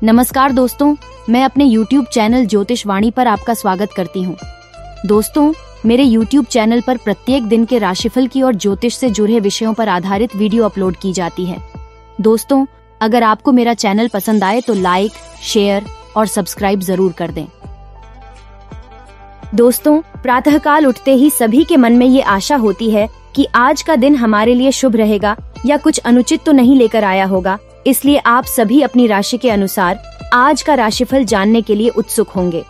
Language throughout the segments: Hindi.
नमस्कार दोस्तों, मैं अपने YouTube चैनल ज्योतिष वाणी पर आपका स्वागत करती हूँ। दोस्तों, मेरे YouTube चैनल पर प्रत्येक दिन के राशिफल की और ज्योतिष से जुड़े विषयों पर आधारित वीडियो अपलोड की जाती है। दोस्तों, अगर आपको मेरा चैनल पसंद आए तो लाइक, शेयर और सब्सक्राइब जरूर कर दें। दोस्तों, प्रातःकाल उठते ही सभी के मन में ये आशा होती है कि आज का दिन हमारे लिए शुभ रहेगा या कुछ अनुचित तो नहीं लेकर आया होगा, इसलिए आप सभी अपनी राशि के अनुसार आज का राशिफल जानने के लिए उत्सुक होंगे।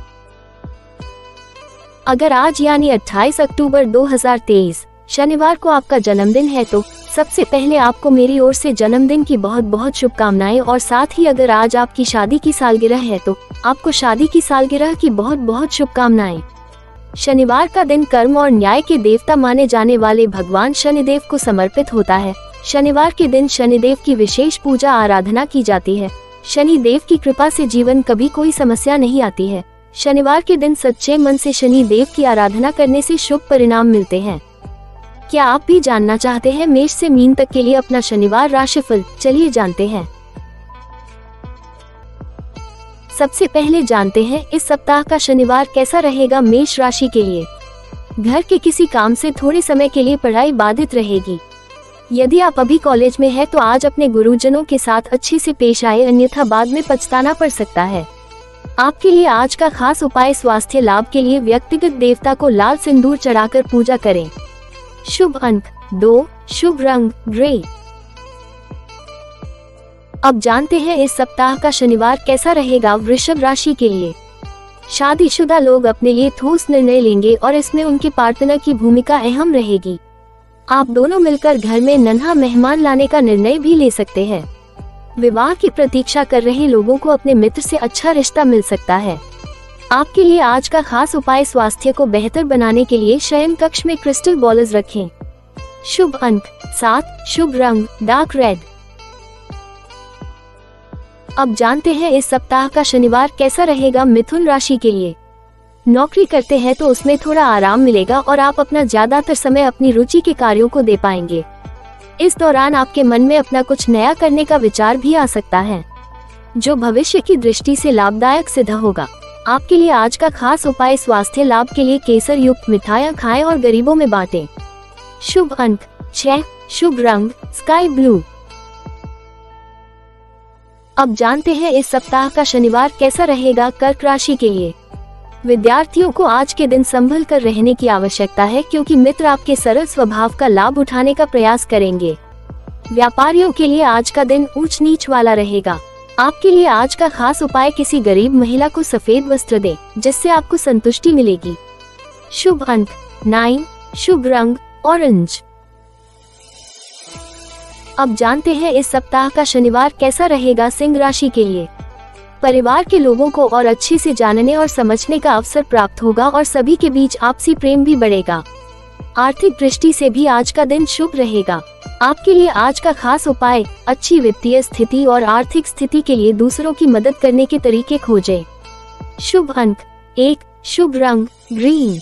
अगर आज यानी 28 अक्टूबर 2023 शनिवार को आपका जन्मदिन है तो सबसे पहले आपको मेरी ओर से जन्मदिन की बहुत बहुत शुभकामनाएं, और साथ ही अगर आज आपकी शादी की सालगिरह है तो आपको शादी की सालगिरह की बहुत बहुत शुभकामनाएं। शनिवार का दिन कर्म और न्याय के देवता माने जाने वाले भगवान शनिदेव को समर्पित होता है। शनिवार के दिन शनिदेव की विशेष पूजा आराधना की जाती है। शनिदेव की कृपा से जीवन कभी कोई समस्या नहीं आती है। शनिवार के दिन सच्चे मन से शनिदेव की आराधना करने से शुभ परिणाम मिलते हैं। क्या आप भी जानना चाहते हैं मेष से मीन तक के लिए अपना शनिवार राशिफल? चलिए जानते हैं। सबसे पहले जानते हैं इस सप्ताह का शनिवार कैसा रहेगा मेष राशि के लिए। घर के किसी काम से थोड़े समय के लिए पढ़ाई बाधित रहेगी। यदि आप अभी कॉलेज में हैं तो आज अपने गुरुजनों के साथ अच्छे से पेश आए, अन्यथा बाद में पछताना पड़ सकता है। आपके लिए आज का खास उपाय स्वास्थ्य लाभ के लिए व्यक्तिगत देवता को लाल सिंदूर चढ़ाकर पूजा करें। शुभ अंक 2, शुभ रंग ग्रे। अब जानते हैं इस सप्ताह का शनिवार कैसा रहेगा वृषभ राशि के लिए। शादीशुदा लोग अपने लिए ठोस निर्णय लेंगे और इसमें उनके पार्टनर की भूमिका अहम रहेगी। आप दोनों मिलकर घर में नन्हा मेहमान लाने का निर्णय भी ले सकते हैं। विवाह की प्रतीक्षा कर रहे लोगों को अपने मित्र से अच्छा रिश्ता मिल सकता है। आपके लिए आज का खास उपाय स्वास्थ्य को बेहतर बनाने के लिए शयन कक्ष में क्रिस्टल बॉल्स रखें। शुभ अंक 7, शुभ रंग डार्क रेड। अब जानते हैं इस सप्ताह का शनिवार कैसा रहेगा मिथुन राशि के लिए। नौकरी करते हैं तो उसमें थोड़ा आराम मिलेगा और आप अपना ज्यादातर समय अपनी रुचि के कार्यों को दे पाएंगे। इस दौरान आपके मन में अपना कुछ नया करने का विचार भी आ सकता है, जो भविष्य की दृष्टि से लाभदायक सिद्ध होगा। आपके लिए आज का खास उपाय स्वास्थ्य लाभ के लिए केसर युक्त मिठाइयाँ खाएं और गरीबों में बांटें। शुभ अंक 6, शुभ रंग स्काई ब्लू। अब जानते हैं इस सप्ताह का शनिवार कैसा रहेगा कर्क राशि के लिए। विद्यार्थियों को आज के दिन संभल कर रहने की आवश्यकता है, क्योंकि मित्र आपके सरल स्वभाव का लाभ उठाने का प्रयास करेंगे। व्यापारियों के लिए आज का दिन ऊंच नीच वाला रहेगा। आपके लिए आज का खास उपाय किसी गरीब महिला को सफेद वस्त्र दें, जिससे आपको संतुष्टि मिलेगी। शुभ अंक 9, शुभ रंग ऑरेंज। अब जानते हैं इस सप्ताह का शनिवार कैसा रहेगा सिंह राशि के लिए। परिवार के लोगों को और अच्छे से जानने और समझने का अवसर प्राप्त होगा और सभी के बीच आपसी प्रेम भी बढ़ेगा। आर्थिक दृष्टि से भी आज का दिन शुभ रहेगा। आपके लिए आज का खास उपाय अच्छी वित्तीय स्थिति और आर्थिक स्थिति के लिए दूसरों की मदद करने के तरीके खोजें। शुभ अंक 1, शुभ रंग ग्रीन।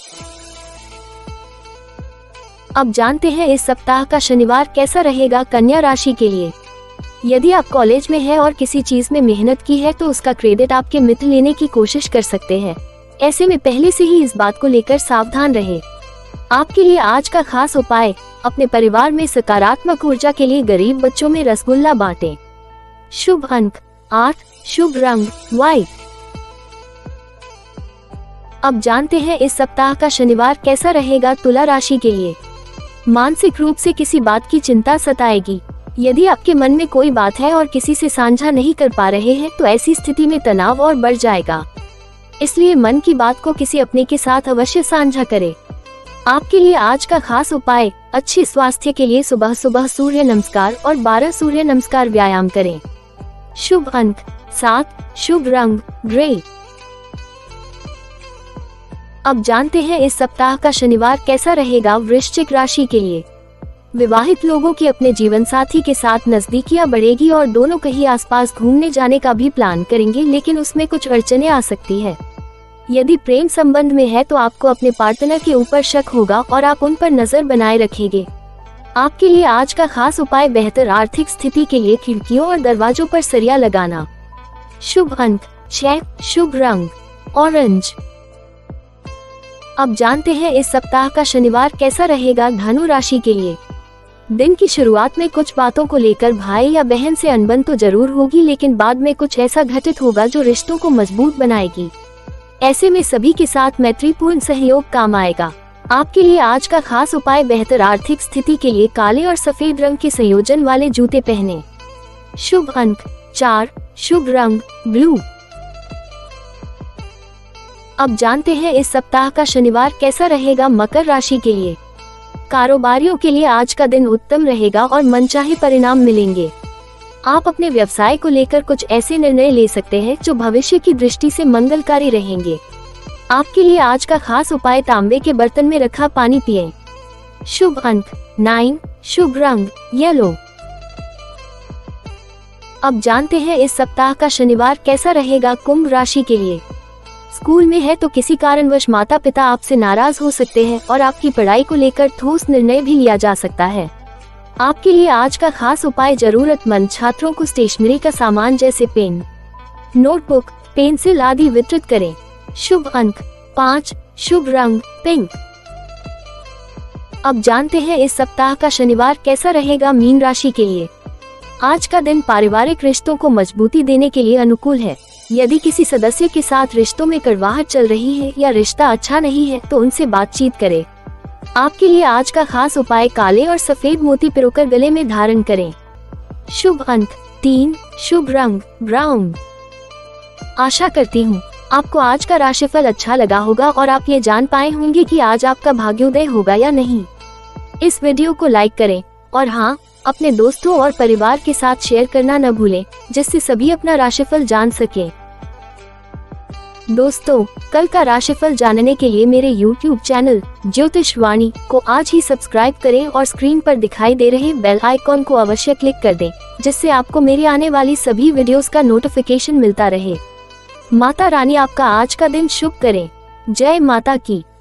अब जानते हैं इस सप्ताह का शनिवार कैसा रहेगा कन्या राशि के लिए। यदि आप कॉलेज में हैं और किसी चीज में मेहनत की है तो उसका क्रेडिट आपके मित्र लेने की कोशिश कर सकते हैं। ऐसे में पहले से ही इस बात को लेकर सावधान रहे। आपके लिए आज का खास उपाय अपने परिवार में सकारात्मक ऊर्जा के लिए गरीब बच्चों में रसगुल्ला बांटें। शुभ अंक 8, शुभ रंग व्हाइट। अब जानते हैं इस सप्ताह का शनिवार कैसा रहेगा तुला राशि के लिए। मानसिक रूप से किसी बात की चिंता सताएगी। यदि आपके मन में कोई बात है और किसी से साझा नहीं कर पा रहे हैं तो ऐसी स्थिति में तनाव और बढ़ जाएगा। इसलिए मन की बात को किसी अपने के साथ अवश्य साझा करें। आपके लिए आज का खास उपाय अच्छे स्वास्थ्य के लिए सुबह सुबह सूर्य नमस्कार और 12 सूर्य नमस्कार व्यायाम करें। शुभ अंक 7, शुभ रंग ग्रे। अब जानते हैं इस सप्ताह का शनिवार कैसा रहेगा वृश्चिक राशि के लिए। विवाहित लोगों की अपने जीवन साथी के साथ नजदीकियां बढ़ेगी और दोनों कहीं आसपास घूमने जाने का भी प्लान करेंगे, लेकिन उसमें कुछ अड़चनें आ सकती है। यदि प्रेम संबंध में है तो आपको अपने पार्टनर के ऊपर शक होगा और आप उन पर नजर बनाए रखेंगे। आपके लिए आज का खास उपाय बेहतर आर्थिक स्थिति के लिए खिड़कियों और दरवाजों पर सरिया लगाना। शुभ अंक 6, शुभ रंग ऑरेंज। अब जानते हैं इस सप्ताह का शनिवार कैसा रहेगा धनु राशि के लिए। दिन की शुरुआत में कुछ बातों को लेकर भाई या बहन से अनबन तो जरूर होगी, लेकिन बाद में कुछ ऐसा घटित होगा जो रिश्तों को मजबूत बनाएगी। ऐसे में सभी के साथ मैत्रीपूर्ण सहयोग काम आएगा। आपके लिए आज का खास उपाय बेहतर आर्थिक स्थिति के लिए काले और सफेद रंग के संयोजन वाले जूते पहने। शुभ अंक 4, शुभ रंग ब्लू। अब जानते हैं इस सप्ताह का शनिवार कैसा रहेगा मकर राशि के लिए। कारोबारियों के लिए आज का दिन उत्तम रहेगा और मनचाहे परिणाम मिलेंगे। आप अपने व्यवसाय को लेकर कुछ ऐसे निर्णय ले सकते हैं जो भविष्य की दृष्टि से मंगलकारी रहेंगे। आपके लिए आज का खास उपाय तांबे के बर्तन में रखा पानी पिएं। शुभ अंक 9, शुभ रंग येलो। अब जानते हैं इस सप्ताह का शनिवार कैसा रहेगा कुंभ राशि के लिए। स्कूल में है तो किसी कारणवश माता पिता आपसे नाराज हो सकते हैं और आपकी पढ़ाई को लेकर ठोस निर्णय भी लिया जा सकता है। आपके लिए आज का खास उपाय जरूरतमंद छात्रों को स्टेशनरी का सामान जैसे पेन, नोटबुक, पेंसिल आदि वितरित करें। शुभ अंक 5, शुभ रंग पिंक। अब जानते हैं इस सप्ताह का शनिवार कैसा रहेगा मीन राशि के लिए। आज का दिन पारिवारिक रिश्तों को मजबूती देने के लिए अनुकूल है। यदि किसी सदस्य के साथ रिश्तों में कड़वाहट चल रही है या रिश्ता अच्छा नहीं है तो उनसे बातचीत करें। आपके लिए आज का खास उपाय काले और सफेद मोती पिरोकर गले में धारण करें। शुभ अंक 3, शुभ रंग ब्राउन। आशा करती हूँ आपको आज का राशिफल अच्छा लगा होगा और आप ये जान पाए होंगे कि आज आपका भाग्योदय होगा या नहीं। इस वीडियो को लाइक करें और हाँ, अपने दोस्तों और परिवार के साथ शेयर करना न भूलें, जिससे सभी अपना राशिफल जान सकें। दोस्तों, कल का राशिफल जानने के लिए मेरे YouTube चैनल ज्योतिष वाणी को आज ही सब्सक्राइब करें और स्क्रीन पर दिखाई दे रहे बेल आइकॉन को अवश्य क्लिक कर दें, जिससे आपको मेरी आने वाली सभी वीडियोस का नोटिफिकेशन मिलता रहे। माता रानी आपका आज का दिन शुभ करे। जय माता की।